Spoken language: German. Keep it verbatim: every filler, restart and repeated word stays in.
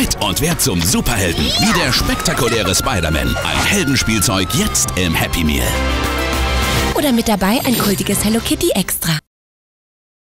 mit und werd zum Superhelden, wie der spektakuläre Spider-Man. Ein Heldenspielzeug jetzt im Happy Meal. Oder mit dabei ein kultiges Hello Kitty Extra.